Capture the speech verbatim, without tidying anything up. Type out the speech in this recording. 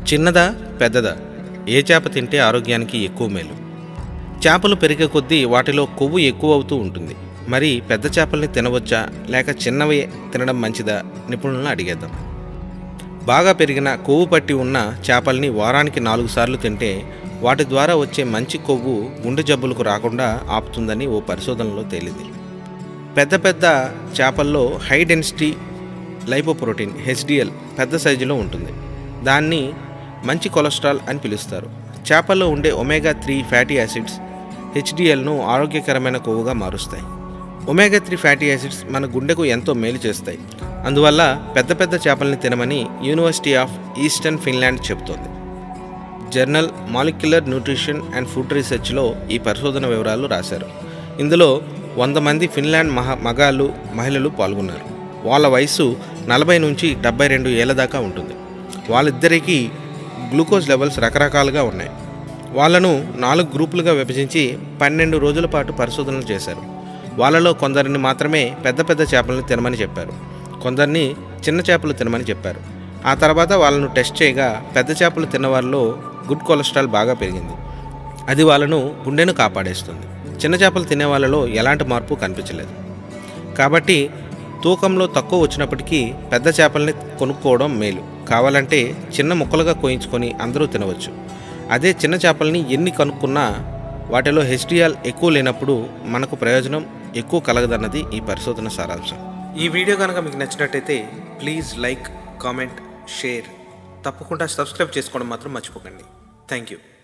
చిన్నదా పెద్దదా ఏ చేప తింటే ఆరోగ్యానికి ఎక్కువ మేలు? చేపలు పెరిగే కొద్దీ వాటిలో కొవ్వు ఎక్కువ అవుతూ ఉంటుంది. మరి పెద్ద చేపల్ని తినవచ్చా లేక చిన్నవి తినడం మంచిదా? నిపుణులను అడిగేద్దాం. బాగా పెరిగిన కొవ్వు పట్టి ఉన్న చేపల్ని వారానికి నాలుగు సార్లు తింటే వాటి ద్వారా వచ్చే మంచి కొవ్వు గుండె జబ్బులకు రాకుండా ఆపుతుందని ఓ పరిశోధనలో తేలింది. పెద్ద పెద్ద చేపల్లో హై డెన్సిటీ లైపోప్రోటీన్ హెచ్డిఎల్ పెద్ద సైజులో ఉంటుంది. దాన్ని మంచి కొలెస్ట్రాల్ అని పిలుస్తారు. చేపల్లో ఉండే ఒమేగా త్రీ ఫ్యాటీ యాసిడ్స్ హెచ్డిఎల్ను ఆరోగ్యకరమైన కొవ్వుగా మారుస్తాయి. ఒమేగా త్రీ ఫ్యాటీ యాసిడ్స్ మన గుండెకు ఎంతో మేలు చేస్తాయి. అందువల్ల పెద్ద పెద్ద చేపల్ని తినమని యూనివర్సిటీ ఆఫ్ ఈస్టర్న్ ఫిన్లాండ్ చెబుతోంది. Journal Molecular Nutrition and Food రీసెర్చ్లో ఈ పరిశోధన వివరాలు రాశారు. ఇందులో వంద మంది ఫిన్లాండ్ మహా మగాళ్ళు మహిళలు పాల్గొన్నారు. వాళ్ళ వయసు నలభై నుంచి డెబ్బై రెండు ఏళ్ళ దాకా ఉంటుంది. వాళ్ళిద్దరికీ గ్లూకోజ్ లెవెల్స్ రకరకాలుగా ఉన్నాయి. వాళ్ళను నాలుగు గ్రూపులుగా విభజించి పన్నెండు రోజుల పాటు పరిశోధనలు చేశారు. వాళ్ళలో కొందరిని మాత్రమే పెద్ద పెద్ద చేపలను తినమని చెప్పారు, కొందరిని చిన్న చేపలు తినమని చెప్పారు. ఆ తర్వాత వాళ్ళను టెస్ట్ చేయగా పెద్ద చేపలు తిన్నవారిలో గుడ్ కొలెస్ట్రాల్ బాగా పెరిగింది. అది వాళ్ళను గుండెను కాపాడేస్తుంది. చిన్న చేపలు తినే వాళ్ళలో ఎలాంటి మార్పు కనిపించలేదు. కాబట్టి తూకంలో తక్కువ వచ్చినప్పటికీ పెద్ద చేపల్ని కొనుక్కోవడం మేలు. కావాలంటే చిన్న ముక్కలుగా కోయించుకొని అందరూ తినవచ్చు. అదే చిన్న చేపల్ని ఎన్ని కనుక్కున్నా వాటిలో హెచ్డిఎల్ ఎక్కువ లేనప్పుడు మనకు ప్రయోజనం ఎక్కువ కలగదన్నది ఈ పరిశోధన సారాంశం. ఈ వీడియో కనుక మీకు నచ్చినట్టయితే ప్లీజ్ లైక్, కామెంట్, షేర్, తప్పకుండా సబ్స్క్రైబ్ చేసుకోవడం మాత్రం మర్చిపోకండి. Thank you.